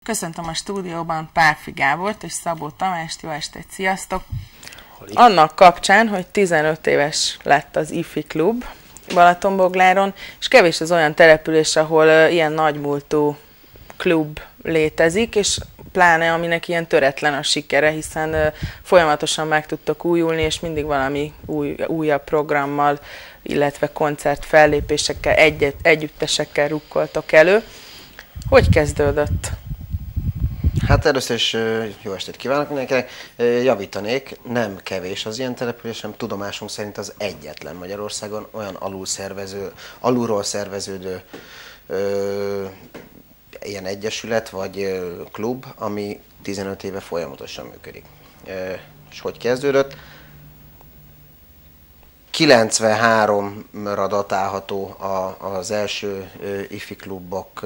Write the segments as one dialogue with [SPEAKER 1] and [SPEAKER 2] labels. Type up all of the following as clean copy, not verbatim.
[SPEAKER 1] Köszöntöm a stúdióban Pálffy Gábort és Szabó Tamást, jó estét, sziasztok! Annak kapcsán, hogy 15 éves lett az IFI klub Balatonbogláron, és kevés az olyan település, ahol ilyen nagymúltú klub létezik, és pláne aminek ilyen töretlen a sikere, hiszen folyamatosan meg tudtok újulni, és mindig valami újabb programmal, illetve koncert fellépésekkel, együttesekkel rukkoltok elő. Hogy kezdődött?
[SPEAKER 2] Hát először is jó estét kívánok mindenkinek. Javítanék, nem kevés az ilyen település, hanem tudomásunk szerint az egyetlen Magyarországon olyan alulról szerveződő ilyen egyesület vagy klub, ami 15 éve folyamatosan működik. És hogy kezdődött? 93-ra datálható az első IFI klubok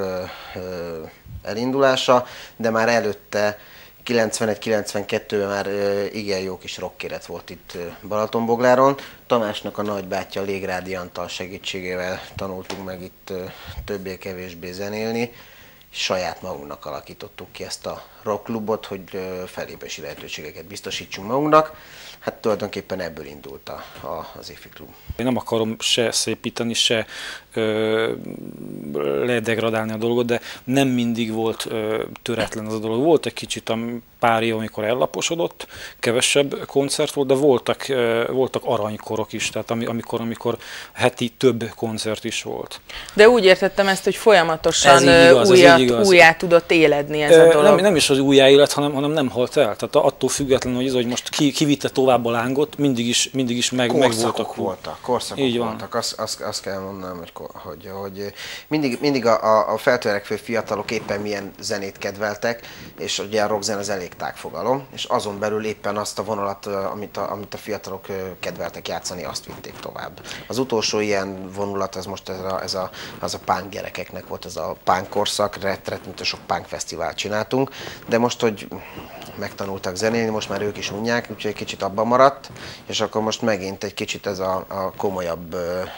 [SPEAKER 2] elindulása, de már előtte 91-92-ben már igen jó kis rockélet volt itt Balatonbogláron. Tamásnak a nagybátyja Légrádi Antal segítségével tanultunk meg itt többé-kevésbé zenélni, és saját magunknak alakítottuk ki ezt a rockklubot, hogy fellépési lehetőségeket biztosítsunk magunknak. Hát tulajdonképpen ebből indult az IFI klub.
[SPEAKER 3] Én nem akarom se szépíteni, se ledegradálni a dolgot, de nem mindig volt töretlen az a dolog. Volt egy kicsit pár év, amikor ellaposodott, kevesebb koncert volt, de voltak aranykorok is, tehát amikor heti több koncert is volt.
[SPEAKER 1] De úgy értettem ezt, hogy folyamatosan újjá tudott éledni ez a dolog.
[SPEAKER 3] Nem is az újjáélet, hanem nem halt el. Tehát attól függetlenül, hogy most ki vitte tovább a lángot, mindig is
[SPEAKER 2] korszakok voltak. Azt kell mondanom, hogy mindig a feltörekvő fiatalok éppen milyen zenét kedveltek, és ugye a rockzen az elég tág fogalom, és azon belül éppen azt a vonalat, amit a fiatalok kedveltek játszani, azt vitték tovább. Az utolsó ilyen vonulat az most az a punk gyerekeknek volt, ez a punk korszak, rettenetesen sok punk fesztivált csináltunk, de most, hogy megtanultak zenélni, most már ők is unják, úgyhogy egy kicsit abban maradt, és akkor most megint egy kicsit ez a komolyabb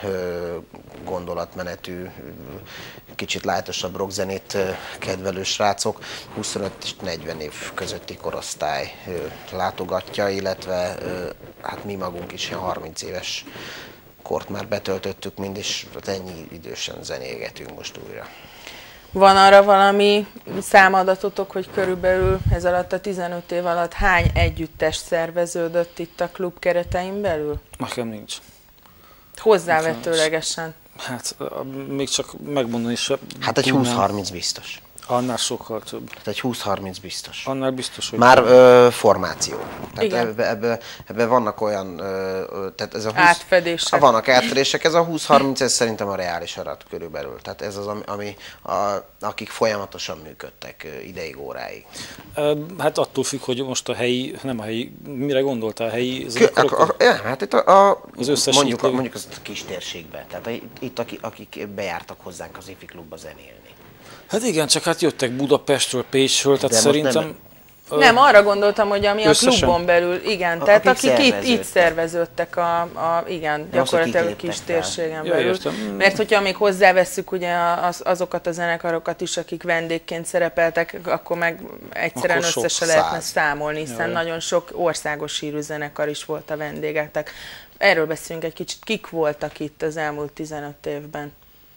[SPEAKER 2] gondolatmenetű, kicsit lájtosabb rockzenét kedvelő srácok, 25 és 40 év közötti korosztály látogatja, illetve hát mi magunk is ilyen 30 éves kort már betöltöttük mind, és ennyi idősen zenélgetünk most újra.
[SPEAKER 1] Van arra valami számadatotok, hogy körülbelül ez alatt a 15 év alatt hány együttes szerveződött itt a klub keretein belül?
[SPEAKER 3] Nekem nincs.
[SPEAKER 1] Hozzávetőlegesen.
[SPEAKER 3] Hát még csak megmondani is.
[SPEAKER 2] Hát egy 20-30 biztos.
[SPEAKER 3] Annál sokkal több.
[SPEAKER 2] Tehát egy 20-30 biztos.
[SPEAKER 3] Annál biztos, hogy...
[SPEAKER 2] Már formáció. Tehát ebbe vannak olyan... Tehát ez a 20,
[SPEAKER 1] átfedések.
[SPEAKER 2] Vannak átfedések, ez a 20-30, ez szerintem a reális arat körülbelül. Tehát ez az, akik folyamatosan működtek ideig, óráig.
[SPEAKER 3] Hát attól függ, hogy most a helyi, nem a helyi, mire gondoltál a helyi
[SPEAKER 2] hát itt
[SPEAKER 3] az összes
[SPEAKER 2] mondjuk az kis térségben. Tehát itt akik bejártak hozzánk az IFI klubba zenélni.
[SPEAKER 3] Hát igen, csak hát jöttek Budapestről, Pécsről, tehát szerintem...
[SPEAKER 1] Nem, arra gondoltam, hogy ami a klubon belül, igen, tehát akik itt szerveződtek igen, gyakorlatilag a kis térségen belül. Mert hogyha még hozzávesszük ugye azokat a zenekarokat is, akik vendégként szerepeltek, akkor meg egyszerűen össze se lehetne számolni, hiszen nagyon sok országos hírű zenekar is volt a vendégeknek. Erről beszélünk egy kicsit, kik voltak itt az elmúlt 15 évben?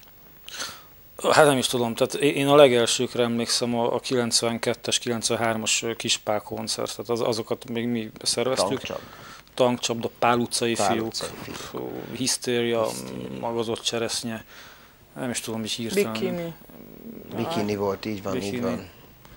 [SPEAKER 3] Hát nem is tudom, tehát én a legelsőkre emlékszem a 92-es, 93-as Kispál koncert, tehát azokat még mi szerveztük. Tankcsapda, Pál utcai fiúk, Hisztéria, Magazott cseresznye, nem is tudom, is hirtelen.
[SPEAKER 2] Bikini volt, így van.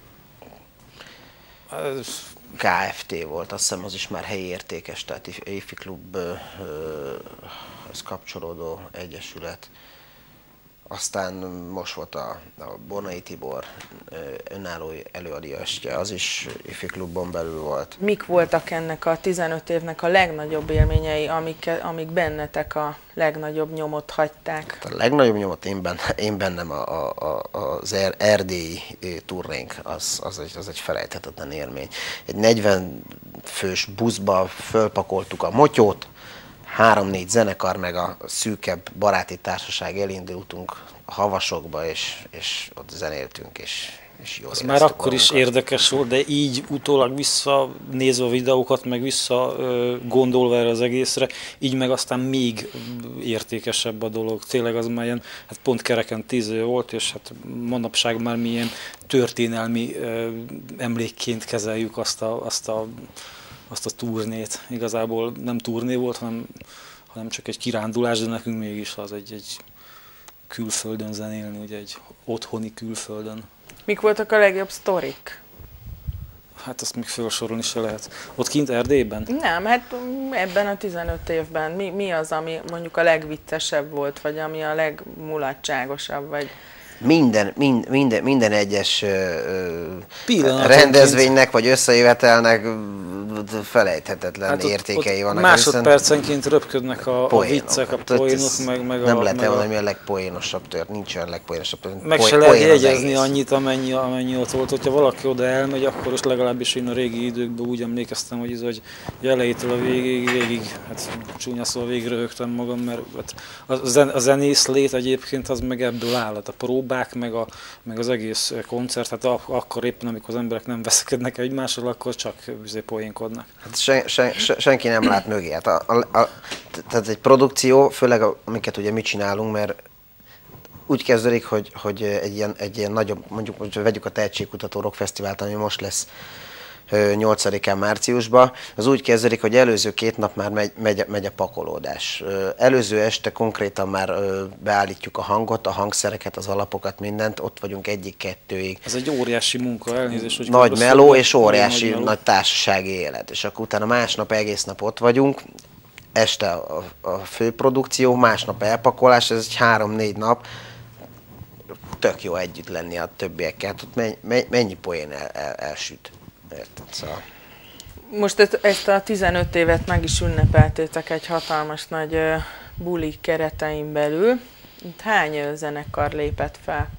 [SPEAKER 2] KFT volt, azt hiszem az is már helyi értékes, tehát IFI klubhoz kapcsolódó egyesület. Aztán most volt a Bornai Tibor önálló előadásja, az is IFI klubon belül volt.
[SPEAKER 1] Mik voltak ennek a 15 évnek a legnagyobb élményei, amik bennetek a legnagyobb nyomot hagyták?
[SPEAKER 2] A legnagyobb nyomot én bennem az erdélyi turnénk, az egy felejthetetlen élmény. Egy 40 fős buszba fölpakoltuk a motyót, 3-4 zenekar, meg a szűkebb baráti társaság elindultunk a havasokba, és ott zenéltünk, és és jól
[SPEAKER 3] az már akkor is érdekes volt, de így utólag visszanézve a videókat, meg vissza gondolva erre az egészre, így meg aztán még értékesebb a dolog. Tényleg az már ilyen, hát pont kereken 10 év volt, és hát manapság már milyen történelmi emlékként kezeljük azt a turnét. Igazából nem turné volt, hanem csak egy kirándulás, de nekünk mégis az egy külföldön zenélni, ugye egy otthoni külföldön.
[SPEAKER 1] Mik voltak a legjobb sztorik?
[SPEAKER 3] Hát azt még felsorolni se lehet. Ott kint Erdélyben?
[SPEAKER 1] Nem, hát ebben a 15 évben mi az, ami mondjuk a legviccesebb volt, vagy ami a legmulatságosabb, vagy...
[SPEAKER 2] Minden egyes rendezvénynek vagy összejövetelnek felejthetetlen értékei vannak.
[SPEAKER 3] Másodpercenként röpködnek a viccek, a poénok, meg
[SPEAKER 2] nem lehet elmondani, hogy mi a legpoénosabb tört, nincs olyan legpoénosabb tört.
[SPEAKER 3] Meg se lehet jegyezni annyit, amennyi ott volt. Hogyha valaki oda elmegy, akkor is legalábbis én a régi időkben úgy emlékeztem, hogy elejétől a végig, hát csúnya szóval végig röhögtem magam, mert a zenész lét egyébként az meg ebből áll. A próbák, meg az egész koncert, hát akkor éppen, amikor az emberek nem veszekednek egymással, akkor csak poénkodnak. Hát
[SPEAKER 2] senki nem lát mögé. Hát tehát egy produkció, főleg amiket ugye mi csinálunk, mert úgy kezdődik, hogy egy ilyen nagyobb, mondjuk vegyük a Tehetségkutató Rock Fesztivált, ami most lesz 8-án márciusban, az úgy kezdődik, hogy előző 2 nap már megy a pakolódás. Előző este konkrétan már beállítjuk a hangot, a hangszereket, az alapokat, mindent, ott vagyunk 1-2-ig.
[SPEAKER 3] Ez egy óriási munka, elnézést, hogy
[SPEAKER 2] nagy meló és óriási nagy társasági élet. És akkor utána másnap egész nap ott vagyunk, este a főprodukció, másnap elpakolás, ez egy 3-4 nap, tök jó együtt lenni a többiekkel. Ott mennyi poén elsüt. Érted, szóval.
[SPEAKER 1] Most ezt a 15 évet meg is ünnepeltétek egy hatalmas nagy buli keretein belül. Itt hány zenekar lépett fel?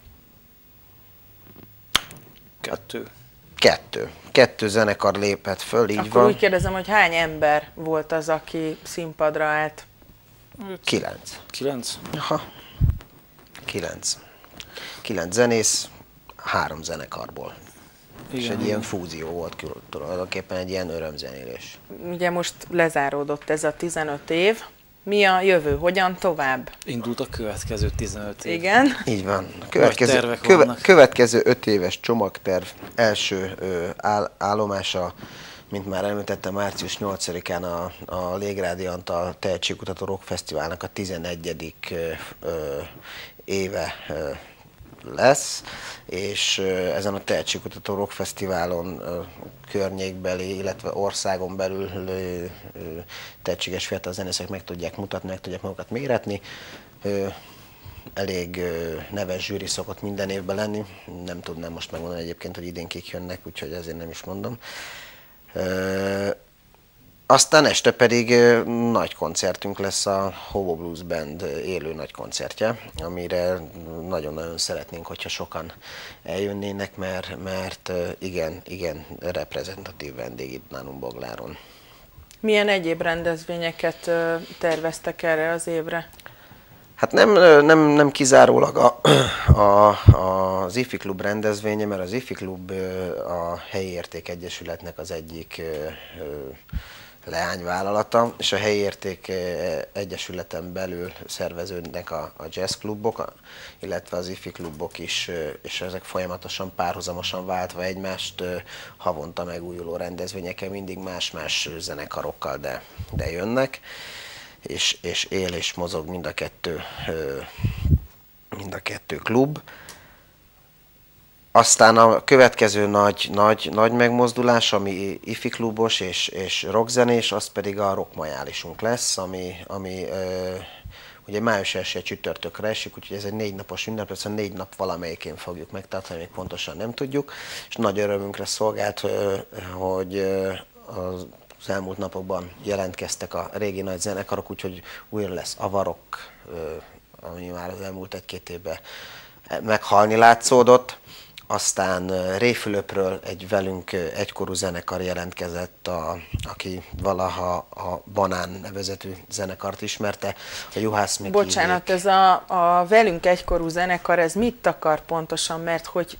[SPEAKER 2] 2 zenekar lépett föl, így
[SPEAKER 1] akkor
[SPEAKER 2] van.
[SPEAKER 1] Akkor úgy kérdezem, hogy hány ember volt az, aki színpadra állt?
[SPEAKER 2] 9.
[SPEAKER 3] 9?
[SPEAKER 2] Aha. 9 zenész, 3 zenekarból. Igen. És egy ilyen fúzió volt tulajdonképpen, egy ilyen örömzenélés.
[SPEAKER 1] Ugye most lezáródott ez a 15 év. Mi a jövő? Hogyan tovább?
[SPEAKER 3] Indult a következő 15 év.
[SPEAKER 1] Igen.
[SPEAKER 2] Így van. Következő 5 éves csomagterv első állomása, mint már említettem, március 8-án a Légrádi Antal Tehetségkutató Rock Fesztiválnak a 11. éve lesz, és ezen a Tehetségkutató Rock Fesztiválon környékbeli, illetve országon belül tehetséges fiatal zenészek meg tudják mutatni, meg tudják magukat méretni. Elég neves zsűri szokott minden évben lenni, nem tudnám most megmondani egyébként, hogy idén kik jönnek, úgyhogy ezért nem is mondom. Aztán este pedig nagy koncertünk lesz, a Hobo Blues Band élő nagy koncertje, amire nagyon-nagyon szeretnénk, hogyha sokan eljönnének, mert igen reprezentatív vendég itt nálunk Bogláron.
[SPEAKER 1] Milyen egyéb rendezvényeket terveztek erre az évre?
[SPEAKER 2] Hát nem kizárólag az IFI Klub rendezvénye, mert az IFI Klub a Helyi Érték Egyesületnek az egyik leányvállalata, és a Helyi Érték Egyesületen belül szerveződnek a jazzklubok, illetve az IFI klubok is, és ezek folyamatosan párhuzamosan váltva egymást havonta megújuló rendezvényeken mindig más-más zenekarokkal, de jönnek, és él és mozog mind a kettő klub. Aztán a következő nagy megmozdulás, ami IFI klubos és rockzenés, az pedig a rockmajálisunk lesz, ami ugye május 1 csütörtökre esik, úgyhogy ez egy 4 napos ünnep, ezt a 4 nap valamelyikén fogjuk megtartani, még pontosan nem tudjuk, és nagy örömünkre szolgált, hogy az elmúlt napokban jelentkeztek a régi nagy zenekarok, úgyhogy újra lesz Avarok, ami már az elmúlt 1-2 évben meghalni látszódott. Aztán Réfülöpről egy velünk egykorú zenekar jelentkezett, aki valaha a Banán nevezetű zenekart ismerte, a Juhász Miki.
[SPEAKER 1] Bocsánat, ez a velünk egykorú zenekar, ez mit akar pontosan, mert hogy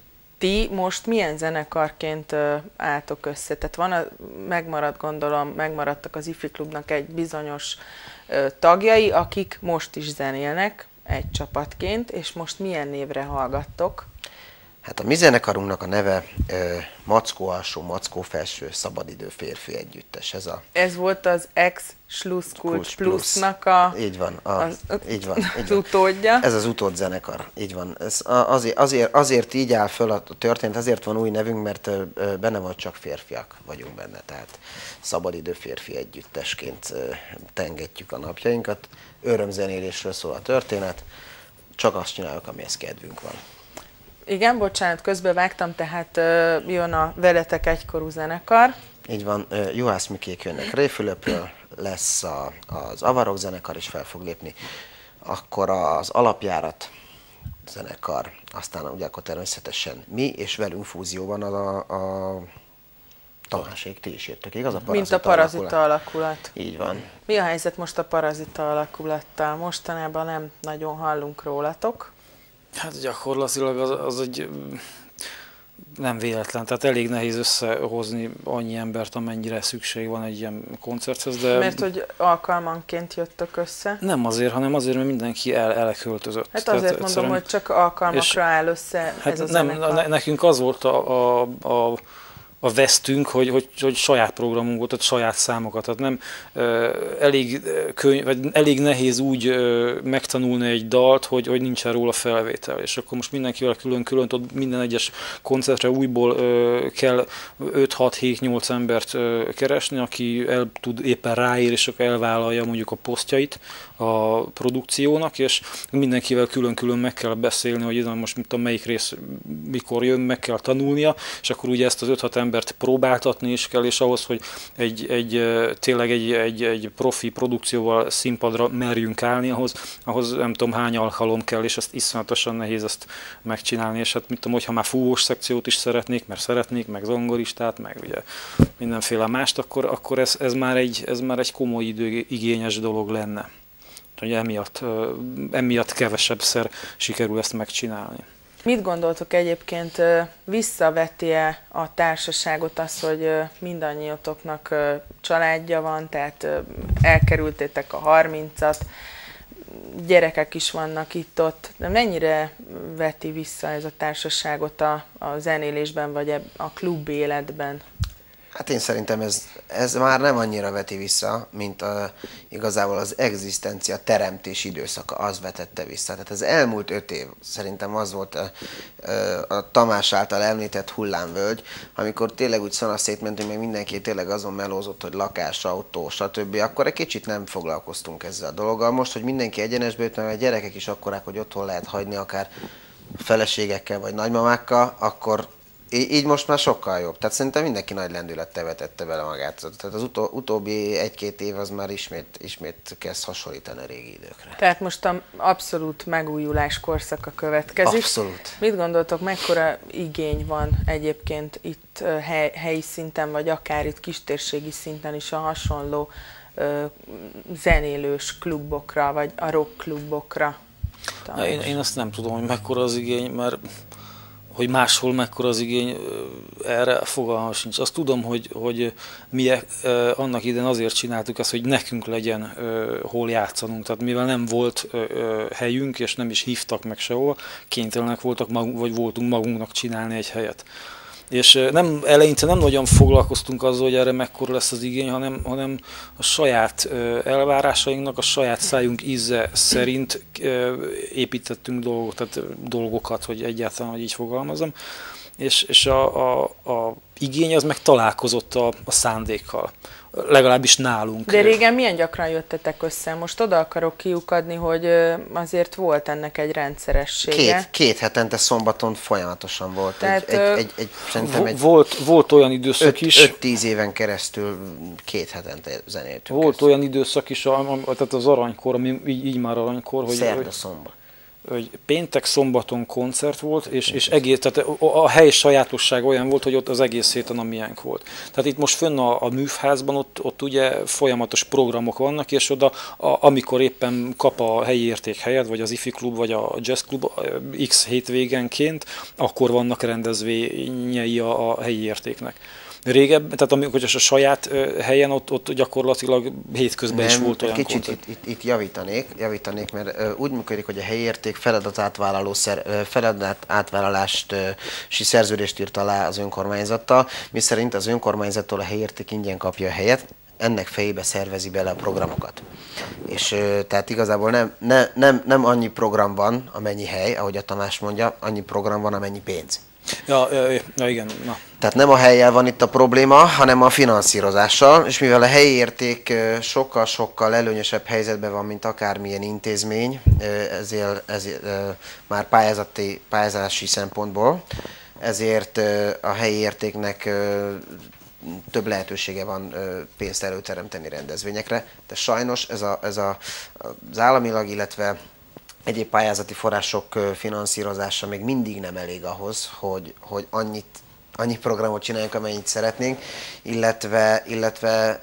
[SPEAKER 1] ti most milyen zenekarként álltok össze? Tehát megmaradtak az IFI Klubnak egy bizonyos tagjai, akik most is zenélnek egy csapatként, és most milyen névre hallgattok?
[SPEAKER 2] Hát a mi zenekarunknak a neve Mackó Alsó, Mackó Felső, Szabadidő Férfi Együttes.
[SPEAKER 1] Ez volt az ex-Schlusskulcs Plusznak
[SPEAKER 2] így van, így van.
[SPEAKER 1] utódja.
[SPEAKER 2] Ez az utód zenekar, így van. Ez azért így áll föl a történet, azért van új nevünk, mert benne van, csak férfiak vagyunk benne, tehát Szabadidő Férfi Együttesként tengetjük a napjainkat. Örömzenélésről szól a történet, csak azt csináljuk, amihez kedvünk van.
[SPEAKER 1] Igen, bocsánat, közbevágtam, tehát jön a veletek egykorú zenekar.
[SPEAKER 2] Így van, Juhász Mikék jönnek Réfülöpről, lesz az Avarok zenekar is fel fog lépni, akkor az Alapjárat zenekar, aztán ugye akkor természetesen mi, és velünk fúzióban a Tamásék, ti is jöttök, igaz?
[SPEAKER 1] Mint a Parazita alakulat.
[SPEAKER 2] Így van.
[SPEAKER 1] Mi a helyzet most a Parazita alakulattal? Mostanában nem nagyon hallunk rólatok.
[SPEAKER 3] Hát gyakorlatilag az egy nem véletlen, tehát elég nehéz összehozni annyi embert, amennyire szükség van egy ilyen koncerthez, de...
[SPEAKER 1] Mert hogy alkalmanként jöttök össze?
[SPEAKER 3] Nem azért, hanem azért, mert mindenki elköltözött.
[SPEAKER 1] Hát azért tehát mondom, hogy csak alkalmakra áll össze ez a zenekar.
[SPEAKER 3] Nekünk az volt a vesztünk, hogy saját programunk volt, tehát saját számokat. Tehát nem elég nehéz úgy megtanulni egy dalt, hogy nincsen róla felvétel. És akkor most mindenkivel külön-külön, minden egyes koncertre újból kell 5-6-7-8 embert keresni, aki el tud éppen ráér, és akkor elvállalja mondjuk a posztjait a produkciónak, és mindenkivel külön-külön meg kell beszélni, hogy most mit tudom, melyik rész mikor jön, meg kell tanulnia, és akkor ugye ezt az 5-6 embert próbáltatni is kell, és ahhoz, hogy tényleg egy profi produkcióval színpadra merjünk állni, ahhoz nem tudom hány alkalom kell, és ezt iszonyatosan nehéz ezt megcsinálni, és hát mit tudom, hogyha már fúvós szekciót is szeretnék, meg zongoristát, meg ugye mindenféle mást, akkor ez már egy komoly időigényes dolog lenne. Hogy emiatt kevesebbszer sikerül ezt megcsinálni.
[SPEAKER 1] Mit gondoltok egyébként, visszaveti-e a társaságot az, hogy mindannyiatoknak családja van, tehát elkerültétek a 30-at, gyerekek is vannak itt-ott, de mennyire veti vissza ez a társaságot a zenélésben, vagy a klub életben?
[SPEAKER 2] Hát én szerintem ez már nem annyira veti vissza, mint igazából az egzisztencia teremtés időszaka, az vetette vissza. Tehát az elmúlt 5 év, szerintem az volt a Tamás által említett hullámvölgy, amikor tényleg úgy szanaszét mentünk, meg mindenki tényleg azon melózott, hogy lakás, autó, stb. Akkor egy kicsit nem foglalkoztunk ezzel a dologgal. Most, hogy mindenki egyenesbe jött, mert a gyerekek is akkorák, hogy otthon lehet hagyni akár feleségekkel vagy nagymamákkal, akkor így most már sokkal jobb. Tehát szerintem mindenki nagy lendülettel vetette bele magát. Tehát az utóbbi 1-2 év az már ismét kezd hasonlítani a régi időkre.
[SPEAKER 1] Tehát most abszolút megújulás korszaka következik.
[SPEAKER 2] Abszolút.
[SPEAKER 1] Mit gondoltok, mekkora igény van egyébként itt helyi szinten, vagy akár itt kistérségi szinten is a hasonló zenélős klubokra, vagy a rock klubokra?
[SPEAKER 3] Én azt nem tudom, hogy mekkora az igény, mert hogy máshol mekkora az igény, erre fogalmam sincs. Azt tudom, hogy mi annak idején azért csináltuk ezt, hogy nekünk legyen hol játszanunk. Tehát mivel nem volt helyünk, és nem is hívtak meg sehol, kénytelenek voltunk magunknak csinálni egy helyet. És eleinte nem nagyon foglalkoztunk azzal, hogy erre mekkora lesz az igény, hanem a saját elvárásainknak, a saját szájunk íze szerint építettünk dolgokat, hogy egyáltalán, hogy így fogalmazom. És a igény az meg találkozott a szándékkal. Legalábbis nálunk.
[SPEAKER 1] De régen milyen gyakran jöttetek össze? Most oda akarok kiukadni, hogy azért volt ennek egy rendszeressége.
[SPEAKER 2] Két hetente szombaton folyamatosan volt.
[SPEAKER 1] Tehát,
[SPEAKER 3] volt olyan időszak is.
[SPEAKER 2] 5-10 éven keresztül 2 hetente zenéltünk.
[SPEAKER 3] Volt olyan időszak is, tehát az aranykor, ami így már aranykor, hogy...
[SPEAKER 2] Szerda-szombat.
[SPEAKER 3] hogy péntek-szombaton koncert volt, és egész, tehát a hely sajátosság olyan volt, hogy ott az egész héten a miénk volt. Tehát itt most fönn a művházban, ott ugye folyamatos programok vannak, és oda, amikor éppen kap a helyi érték helyet, vagy az IFI klub, vagy a jazz klub X hétvégenként, akkor vannak rendezvényei a helyi értéknek. Régebb, tehát amikor a saját helyen ott gyakorlatilag hétközben is volt olyan
[SPEAKER 2] kicsit itt javítanék, mert úgy működik, hogy a helyi érték feladatátvállalási szerződést írt alá az önkormányzattal, miszerint az önkormányzattól a helyi érték ingyen kapja a helyet, ennek fejébe szervezi bele a programokat. És tehát igazából nem annyi program van, amennyi hely, ahogy a Tamás mondja, annyi program van, amennyi pénz.
[SPEAKER 3] Ja, igen. Na.
[SPEAKER 2] Tehát nem a hellyel van itt a probléma, hanem a finanszírozással, és mivel a helyi érték sokkal előnyösebb helyzetben van, mint akármilyen intézmény, ezért már pályázási szempontból, ezért a helyi értéknek több lehetősége van pénzt előteremteni rendezvényekre, de sajnos ez az államilag, illetve egyéb pályázati források finanszírozása még mindig nem elég ahhoz, hogy annyi programot csináljunk, amennyit szeretnénk, illetve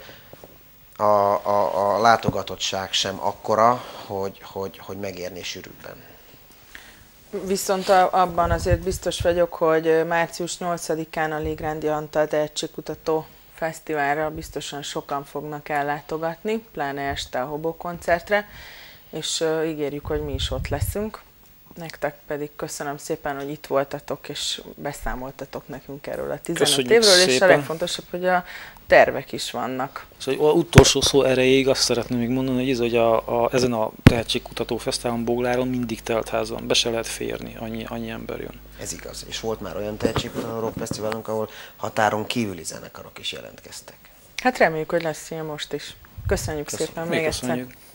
[SPEAKER 2] a látogatottság sem akkora, hogy megérné sűrűbben.
[SPEAKER 1] Viszont abban azért biztos vagyok, hogy március 8-án a Légrándi Antal Tehetségkutató Fesztiválra biztosan sokan fognak ellátogatni, pláne este a Hobó koncertre, és ígérjük, hogy mi is ott leszünk. Nektek pedig köszönöm szépen, hogy itt voltatok, és beszámoltatok nekünk erről a 15
[SPEAKER 3] Köszönjük
[SPEAKER 1] évről,
[SPEAKER 3] szépen.
[SPEAKER 1] És a legfontosabb, hogy a tervek is vannak.
[SPEAKER 3] És az utolsó szó erejéig azt szeretném még mondani, hogy ezen a Tehetségkutató Fesztiválon Bogláron mindig telt ház van, be se lehet férni, annyi ember jön.
[SPEAKER 2] Ez igaz, és volt már olyan Tehetségkutató Rock Fesztiválunk, ahol határon kívüli zenekarok is jelentkeztek.
[SPEAKER 1] Hát reméljük, hogy lesz ilyen most is. Köszönjük szépen még egyszer.